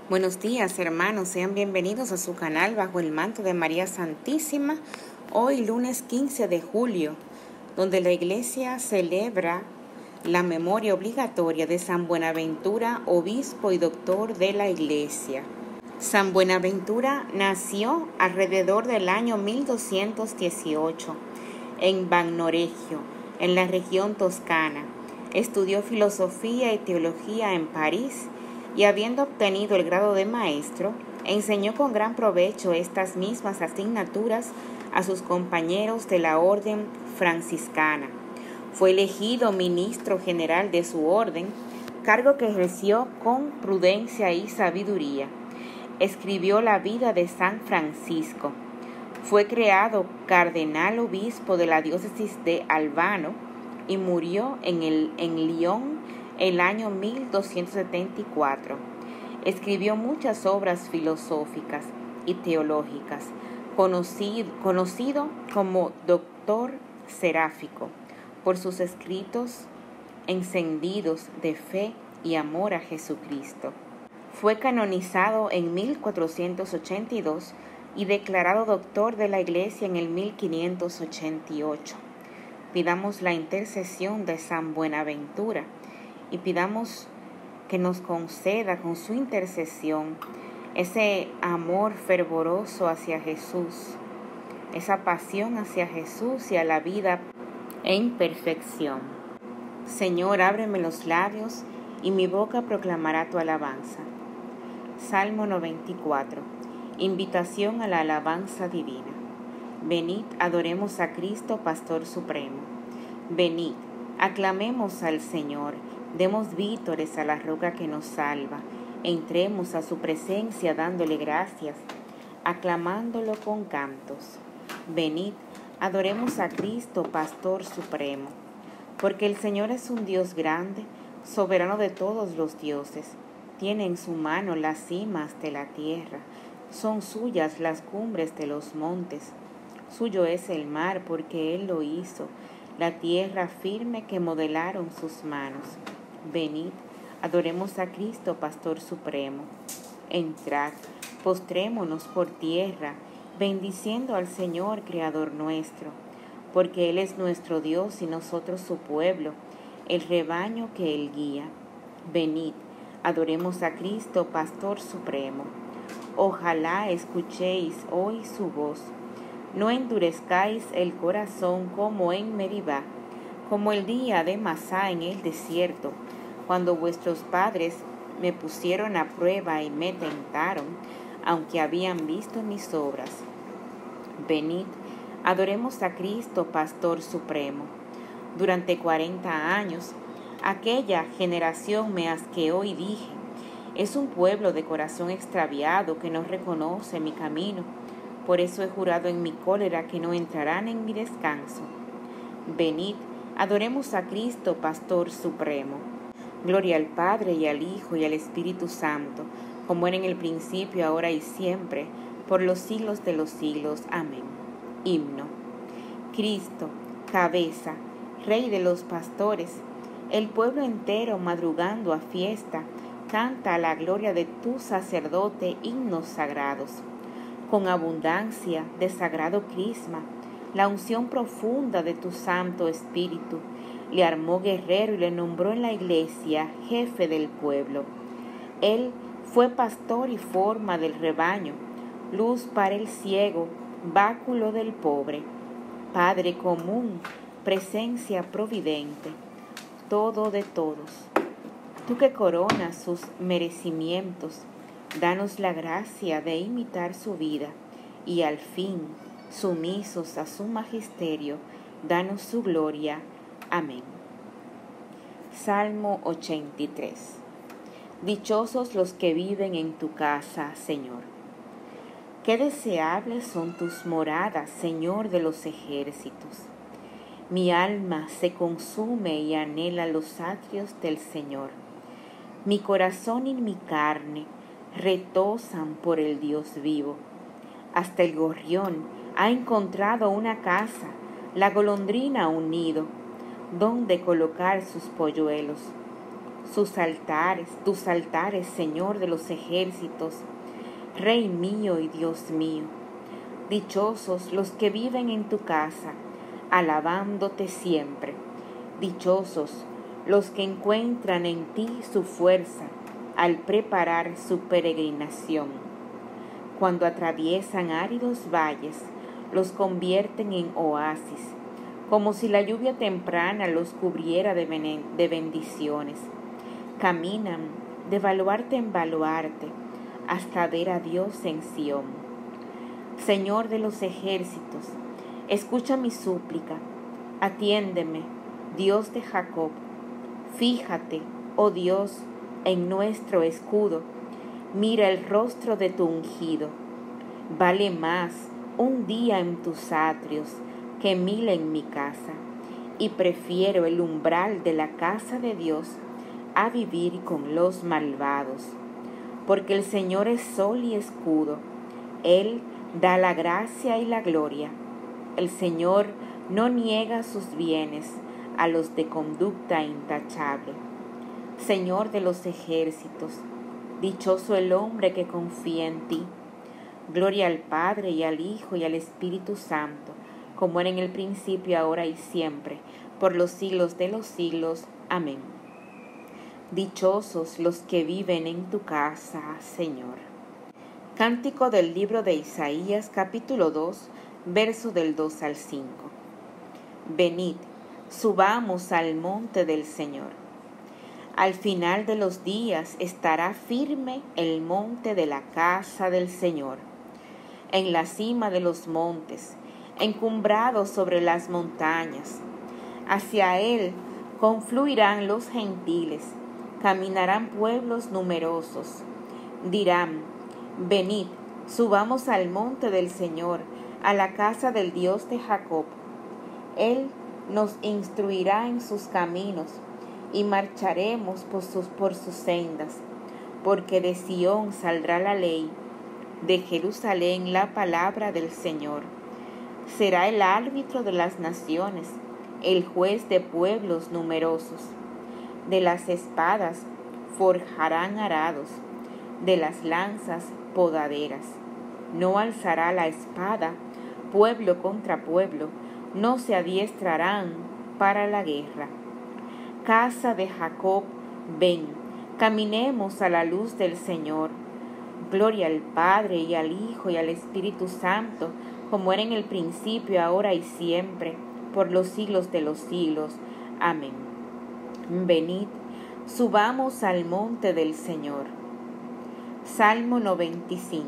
Buenos días, hermanos, sean bienvenidos a su canal Bajo el Manto de María Santísima, hoy lunes 15 de julio, donde la Iglesia celebra la memoria obligatoria de San Buenaventura, obispo y doctor de la Iglesia. San Buenaventura nació alrededor del año 1218 en Bagnoregio, en la región toscana. Estudió filosofía y teología en París y habiendo obtenido el grado de maestro, enseñó con gran provecho estas mismas asignaturas a sus compañeros de la orden franciscana. Fue elegido ministro general de su orden, cargo que ejerció con prudencia y sabiduría. Escribió la vida de San Francisco. Fue creado cardenal obispo de la diócesis de Albano y murió en Lyon el año 1274. Escribió muchas obras filosóficas y teológicas, conocido como doctor seráfico por sus escritos encendidos de fe y amor a Jesucristo. Fue canonizado en 1482 y declarado doctor de la Iglesia en el 1588. Pidamos la intercesión de San Buenaventura y pidamos que nos conceda con su intercesión ese amor fervoroso hacia Jesús, esa pasión hacia Jesús y a la vida en perfección. Señor, ábreme los labios y mi boca proclamará tu alabanza. Salmo 94. Invitación a la alabanza divina. Venid, adoremos a Cristo, Pastor Supremo. Venid, aclamemos al Señor, demos vítores a la roca que nos salva, entremos a su presencia dándole gracias, aclamándolo con cantos. Venid, adoremos a Cristo, Pastor Supremo, porque el Señor es un Dios grande, soberano de todos los dioses. Tiene en su mano las cimas de la tierra, son suyas las cumbres de los montes. Suyo es el mar porque Él lo hizo, la tierra firme que modelaron sus manos. Venid, adoremos a Cristo, Pastor Supremo. Entrad, postrémonos por tierra, bendiciendo al Señor, Creador nuestro, porque Él es nuestro Dios y nosotros su pueblo, el rebaño que Él guía. Venid, adoremos a Cristo, Pastor Supremo. Ojalá escuchéis hoy su voz. No endurezcáis el corazón como en Meribá, como el día de Masá en el desierto, cuando vuestros padres me pusieron a prueba y me tentaron, aunque habían visto mis obras. Venid, adoremos a Cristo, Pastor Supremo. Durante 40 años, aquella generación me asqueó y dije, es un pueblo de corazón extraviado que no reconoce mi camino. Por eso he jurado en mi cólera que no entrarán en mi descanso. Venid, adoremos a Cristo, Pastor Supremo. Gloria al Padre y al Hijo y al Espíritu Santo, como era en el principio, ahora y siempre, por los siglos de los siglos. Amén. Himno. Cristo, cabeza, Rey de los pastores, el pueblo entero madrugando a fiesta, canta a la gloria de tu sacerdote himnos sagrados. Con abundancia de sagrado crisma, la unción profunda de tu Santo Espíritu, le armó guerrero y le nombró en la iglesia jefe del pueblo. Él fue pastor y forma del rebaño, luz para el ciego, báculo del pobre, Padre común, presencia providente, todo de todos. Tú que coronas sus merecimientos, danos la gracia de imitar su vida y al fin, sumisos a su magisterio, danos su gloria. Amén. Salmo 83. Dichosos los que viven en tu casa, Señor. Qué deseables son tus moradas, Señor de los ejércitos. Mi alma se consume y anhela los atrios del Señor. Mi corazón y mi carne retosan por el Dios vivo. Hasta el gorrión ha encontrado una casa, la golondrina un nido, donde colocar sus polluelos. tus altares, Señor de los ejércitos, Rey mío y Dios mío. Dichosos los que viven en tu casa, alabándote siempre. Dichosos los que encuentran en ti su fuerza al preparar su peregrinación. Cuando atraviesan áridos valles, los convierten en oasis, como si la lluvia temprana los cubriera de bendiciones. Caminan de baluarte en baluarte hasta ver a Dios en Sión. Señor de los ejércitos, escucha mi súplica, atiéndeme, Dios de Jacob. Fíjate, oh Dios, en nuestro escudo, mira el rostro de tu ungido. Vale más un día en tus atrios que 1000 en mi casa, y prefiero el umbral de la casa de Dios a vivir con los malvados. Porque el Señor es sol y escudo, Él da la gracia y la gloria. El Señor no niega sus bienes a los de conducta intachable. Señor de los ejércitos, dichoso el hombre que confía en ti. Gloria al Padre y al Hijo y al Espíritu Santo, como era en el principio, ahora y siempre, por los siglos de los siglos. Amén. Dichosos los que viven en tu casa, Señor. Cántico del libro de Isaías, capítulo 2, verso del 2 al 5. Venid, subamos al monte del Señor. Al final de los días estará firme el monte de la casa del Señor. En la cima de los montes, encumbrado sobre las montañas. Hacia él confluirán los gentiles, caminarán pueblos numerosos. Dirán, venid, subamos al monte del Señor, a la casa del Dios de Jacob. Él nos instruirá en sus caminos, y marcharemos por sus sendas, porque de Sión saldrá la ley, de Jerusalén la palabra del Señor. Será el árbitro de las naciones, el juez de pueblos numerosos. De las espadas forjarán arados, de las lanzas podaderas. No alzará la espada pueblo contra pueblo, no se adiestrarán para la guerra. Casa de Jacob, ven, caminemos a la luz del Señor. Gloria al Padre y al Hijo y al Espíritu Santo, como era en el principio, ahora y siempre, por los siglos de los siglos. Amén. Venid, subamos al monte del Señor. Salmo 95.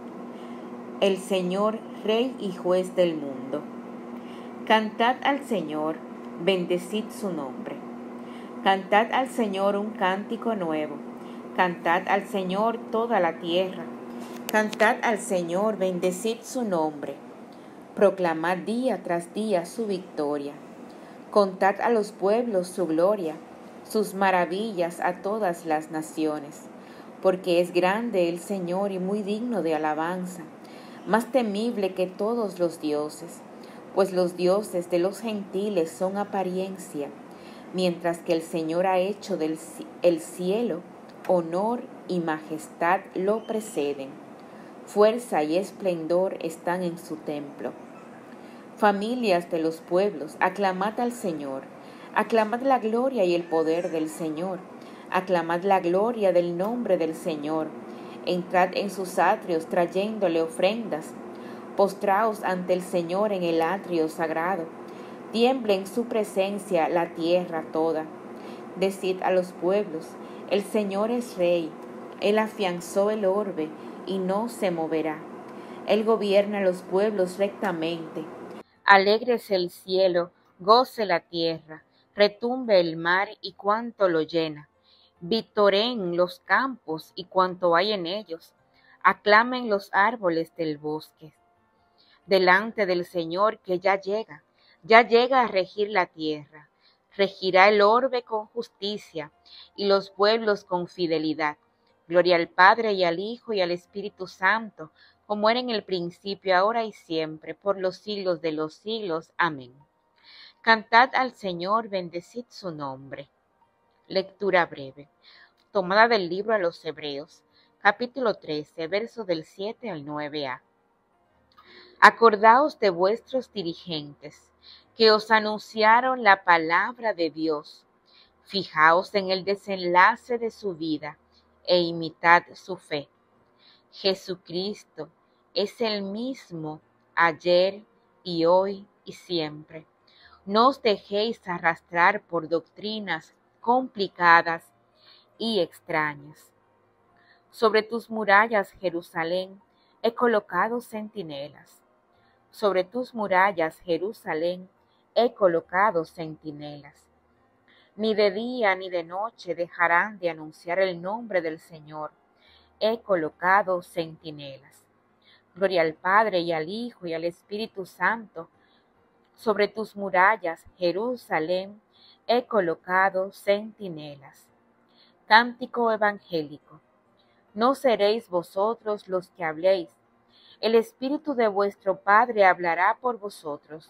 El Señor, Rey y Juez del mundo. Cantad al Señor, bendecid su nombre. Cantad al Señor un cántico nuevo. Cantad al Señor toda la tierra. Cantad al Señor, bendecid su nombre. Proclamad día tras día su victoria. Contad a los pueblos su gloria, sus maravillas a todas las naciones. Porque es grande el Señor y muy digno de alabanza, más temible que todos los dioses, pues los dioses de los gentiles son apariencia, mientras que el Señor ha hecho del el cielo, honor y majestad lo preceden. Fuerza y esplendor están en su templo. Familias de los pueblos, aclamad al Señor, aclamad la gloria y el poder del Señor, aclamad la gloria del nombre del Señor. Entrad en sus atrios trayéndole ofrendas, postraos ante el Señor en el atrio sagrado. Tiemble en su presencia la tierra toda. Decid a los pueblos, el Señor es Rey. Él afianzó el orbe y no se moverá. Él gobierna a los pueblos rectamente. Alégrese el cielo, goce la tierra, retumbe el mar y cuanto lo llena. Victoreen los campos y cuanto hay en ellos. Aclamen los árboles del bosque. Delante del Señor que ya llega a regir la tierra. Regirá el orbe con justicia y los pueblos con fidelidad. Gloria al Padre y al Hijo y al Espíritu Santo, como era en el principio, ahora y siempre, por los siglos de los siglos. Amén. Cantad al Señor, bendecid su nombre. Lectura breve, tomada del libro a los Hebreos, capítulo 13, versos del 7 al 9a. Acordaos de vuestros dirigentes, que os anunciaron la palabra de Dios. Fijaos en el desenlace de su vida e imitad su fe. Jesucristo es el mismo ayer y hoy y siempre. No os dejéis arrastrar por doctrinas complicadas y extrañas. Sobre tus murallas, Jerusalén, he colocado centinelas. Sobre tus murallas, Jerusalén, he colocado centinelas. Ni de día ni de noche dejarán de anunciar el nombre del Señor. He colocado centinelas. Gloria al Padre y al Hijo y al Espíritu Santo. Sobre tus murallas, Jerusalén, he colocado centinelas. Cántico evangélico. No seréis vosotros los que habléis. El Espíritu de vuestro Padre hablará por vosotros.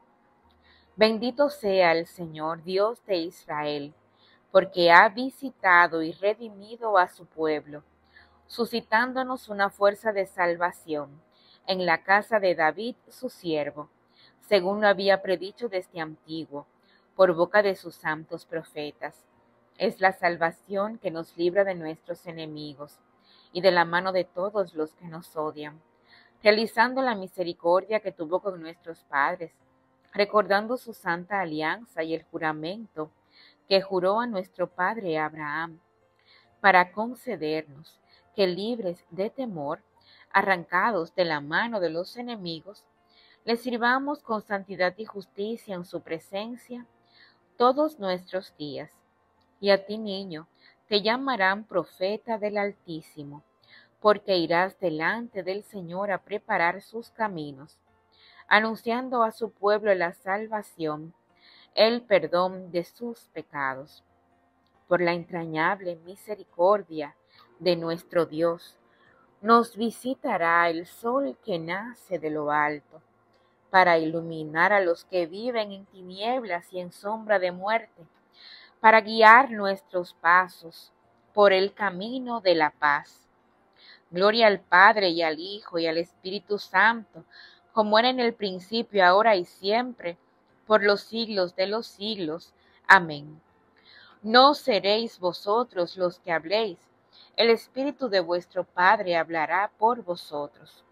Bendito sea el Señor, Dios de Israel, porque ha visitado y redimido a su pueblo, suscitándonos una fuerza de salvación en la casa de David, su siervo, según lo había predicho desde antiguo, por boca de sus santos profetas. Es la salvación que nos libra de nuestros enemigos y de la mano de todos los que nos odian, realizando la misericordia que tuvo con nuestros padres, recordando su santa alianza y el juramento que juró a nuestro padre Abraham, para concedernos que libres de temor, arrancados de la mano de los enemigos, le sirvamos con santidad y justicia en su presencia todos nuestros días. Y a ti, niño, te llamarán profeta del Altísimo, porque irás delante del Señor a preparar sus caminos, anunciando a su pueblo la salvación, el perdón de sus pecados. Por la entrañable misericordia de nuestro Dios, nos visitará el sol que nace de lo alto, para iluminar a los que viven en tinieblas y en sombra de muerte, para guiar nuestros pasos por el camino de la paz. Gloria al Padre y al Hijo y al Espíritu Santo, como era en el principio, ahora y siempre, por los siglos de los siglos. Amén. No seréis vosotros los que habléis, el Espíritu de vuestro Padre hablará por vosotros.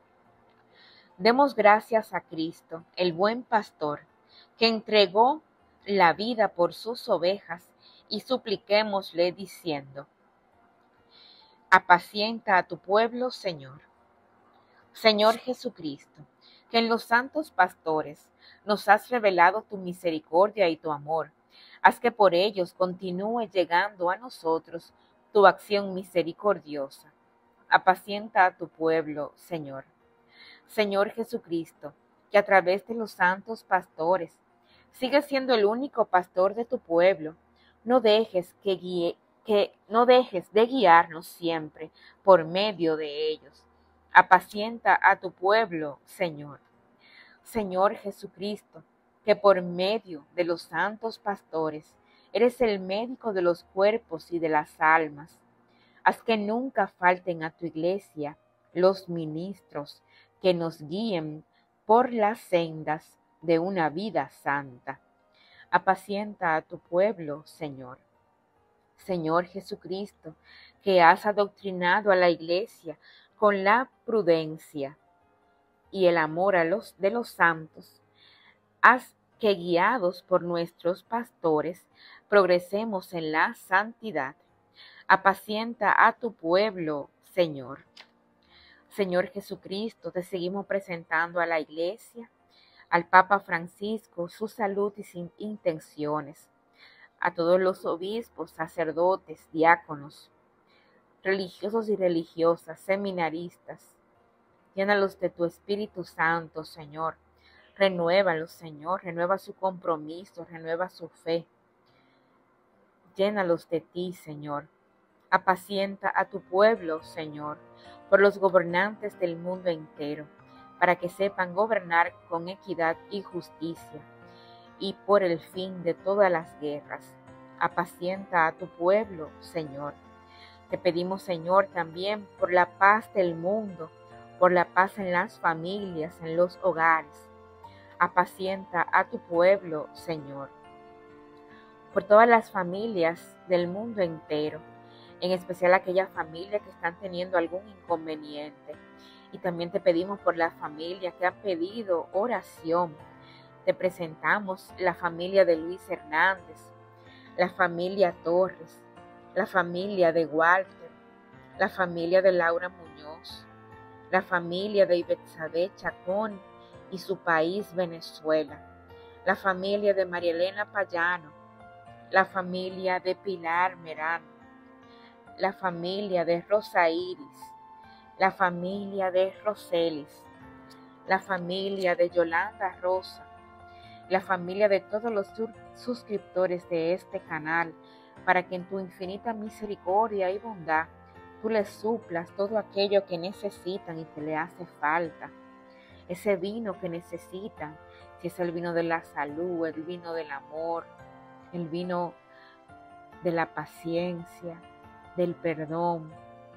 Demos gracias a Cristo, el buen pastor, que entregó la vida por sus ovejas, y supliquémosle diciendo: apacienta a tu pueblo, Señor. Señor Jesucristo, que en los santos pastores nos has revelado tu misericordia y tu amor, haz que por ellos continúe llegando a nosotros tu acción misericordiosa. Apacienta a tu pueblo, Señor. Señor Jesucristo, que a través de los santos pastores sigues siendo el único pastor de tu pueblo, no dejes de guiarnos siempre por medio de ellos. Apacienta a tu pueblo, Señor. Señor Jesucristo, que por medio de los santos pastores eres el médico de los cuerpos y de las almas. Haz que nunca falten a tu iglesia los ministros que nos guíen por las sendas de una vida santa. Apacienta a tu pueblo, Señor. Señor Jesucristo, que has adoctrinado a la iglesia con la prudencia y el amor de los santos, haz que guiados por nuestros pastores progresemos en la santidad. Apacienta a tu pueblo, Señor. Señor Jesucristo, te seguimos presentando a la iglesia, al Papa Francisco, su salud y sus intenciones, a todos los obispos, sacerdotes, diáconos, religiosos y religiosas, seminaristas. Llénalos de tu Espíritu Santo, Señor. Renuévalos, Señor. Renueva su compromiso, renueva su fe. Llénalos de ti, Señor. Apacienta a tu pueblo, Señor, por los gobernantes del mundo entero, para que sepan gobernar con equidad y justicia, y por el fin de todas las guerras. Apacienta a tu pueblo, Señor. Te pedimos, Señor, también por la paz del mundo, por la paz en las familias, en los hogares. Apacienta a tu pueblo, Señor. Por todas las familias del mundo entero, en especial aquellas familias que están teniendo algún inconveniente. Y también te pedimos por las familias que han pedido oración. Te presentamos la familia de Luis Hernández, la familia Torres, la familia de Walter, la familia de Laura Muñoz, la familia de Ibetsabe Chacón y su país Venezuela, la familia de María Elena Payano, la familia de Pilar Merán, la familia de Rosa Iris, la familia de Roselis, la familia de Yolanda Rosa, la familia de todos los suscriptores de este canal, para que en tu infinita misericordia y bondad tú les suplas todo aquello que necesitan y que le hace falta. Ese vino que necesitan, si es el vino de la salud, el vino del amor, el vino de la paciencia, del perdón.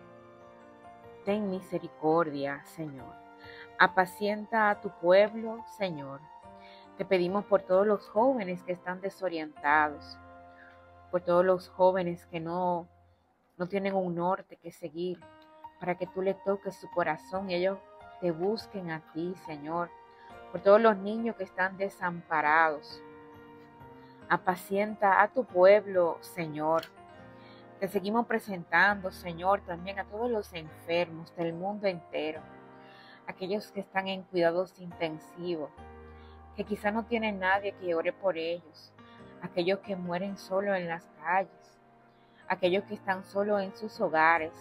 Ten misericordia, Señor. Apacienta a tu pueblo, Señor. Te pedimos por todos los jóvenes que están desorientados, por todos los jóvenes que no tienen un norte que seguir, para que tú le toques su corazón y ellos te busquen a ti, Señor. Por todos los niños que están desamparados. Apacienta a tu pueblo, Señor. Te seguimos presentando, Señor, también a todos los enfermos del mundo entero, aquellos que están en cuidados intensivos, que quizá no tienen nadie que ore por ellos, aquellos que mueren solo en las calles, aquellos que están solo en sus hogares.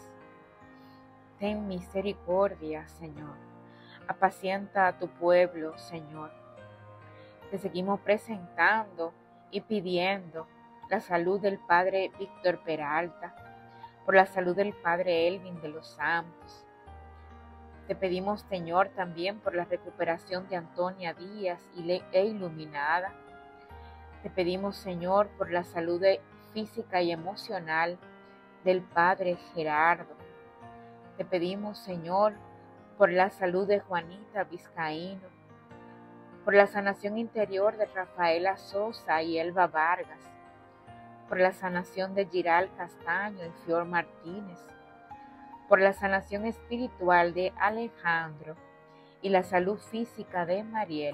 Ten misericordia, Señor. Apacienta a tu pueblo, Señor. Te seguimos presentando y pidiendo la salud del Padre Víctor Peralta, por la salud del Padre Elvin de los Santos. Te pedimos, Señor, también por la recuperación de Antonia Díaz e Iluminada. Te pedimos, Señor, por la salud física y emocional del Padre Gerardo. Te pedimos, Señor, por la salud de Juanita Vizcaíno, por la sanación interior de Rafaela Sosa y Elba Vargas, por la sanación de Giral Castaño y Fior Martínez, por la sanación espiritual de Alejandro y la salud física de Mariel.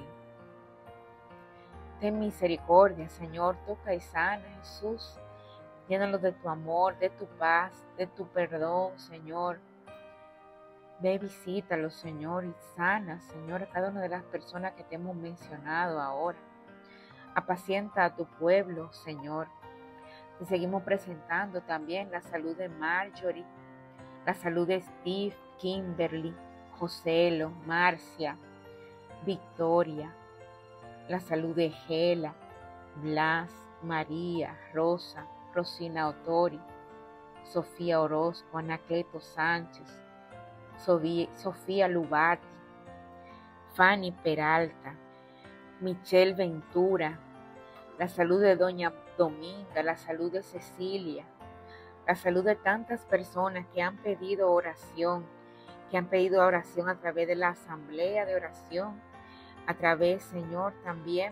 Ten misericordia, Señor, toca y sana, Jesús. Llénalos de tu amor, de tu paz, de tu perdón, Señor. Ve, visítalos, Señor, y sana, Señor, a cada una de las personas que te hemos mencionado ahora. Apacienta a tu pueblo, Señor. Te seguimos presentando también la salud de Marjorie, la salud de Steve, Kimberly, Joselo, Marcia, Victoria, la salud de Gela, Blas, María, Rosa, Rosina Otori, Sofía Orozco, Anacleto Sánchez, Sofía Lubati, Fanny Peralta, Michelle Ventura, la salud de Doña Dominga, la salud de Cecilia, la salud de tantas personas que han pedido oración, a través de la asamblea de oración, a través, Señor, también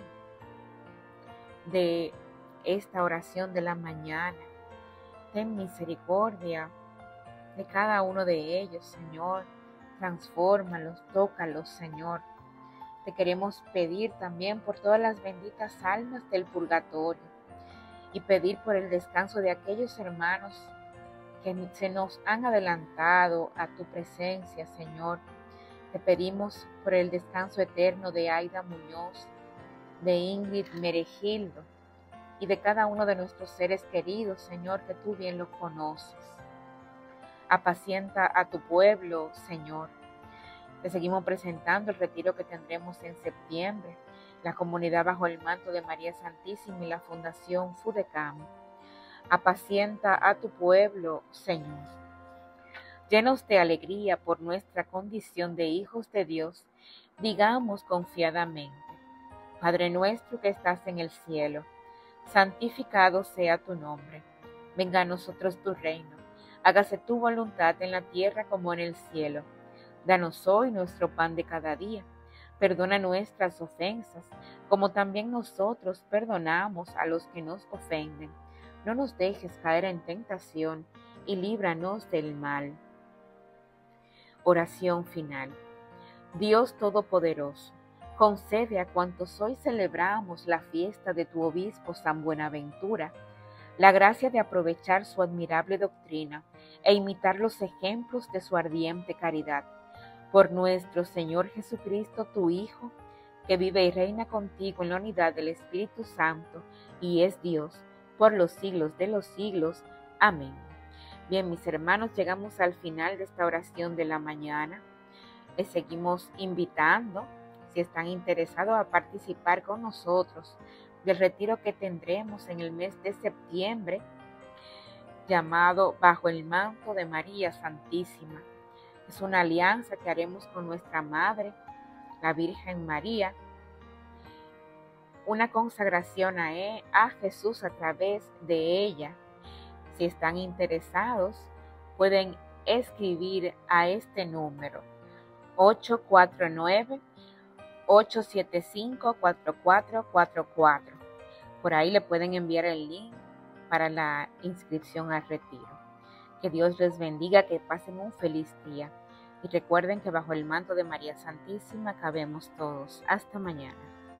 de esta oración de la mañana. Ten misericordia de cada uno de ellos, Señor. Transfórmalos, tócalos, Señor. Te queremos pedir también por todas las benditas almas del purgatorio y pedir por el descanso de aquellos hermanos que se nos han adelantado a tu presencia, Señor. Te pedimos por el descanso eterno de Aida Muñoz, de Ingrid Meregildo y de cada uno de nuestros seres queridos, Señor, que tú bien los conoces. Apacienta a tu pueblo, Señor. Te seguimos presentando el retiro que tendremos en septiembre, la comunidad bajo el manto de María Santísima y la Fundación Fudecam. Apacienta a tu pueblo, Señor. Llenos de alegría por nuestra condición de hijos de Dios, digamos confiadamente: Padre nuestro que estás en el cielo, santificado sea tu nombre. Venga a nosotros tu reino. Hágase tu voluntad en la tierra como en el cielo. Danos hoy nuestro pan de cada día. Perdona nuestras ofensas, como también nosotros perdonamos a los que nos ofenden. No nos dejes caer en tentación y líbranos del mal. Oración final. Dios Todopoderoso, concede a cuantos hoy celebramos la fiesta de tu obispo San Buenaventura la gracia de aprovechar su admirable doctrina e imitar los ejemplos de su ardiente caridad. Por nuestro Señor Jesucristo, tu Hijo, que vive y reina contigo en la unidad del Espíritu Santo y es Dios por los siglos de los siglos. Amén. Bien, mis hermanos, llegamos al final de esta oración de la mañana. Les seguimos invitando, si están interesados, a participar con nosotros del retiro que tendremos en el mes de septiembre, llamado Bajo el manto de María Santísima. Es una alianza que haremos con nuestra Madre, la Virgen María, una consagración a Jesús a través de ella. Si están interesados, pueden escribir a este número 849-875-4444. Por ahí le pueden enviar el link para la inscripción al retiro. Que Dios les bendiga, que pasen un feliz día. Y recuerden que bajo el manto de María Santísima cabemos todos. Hasta mañana.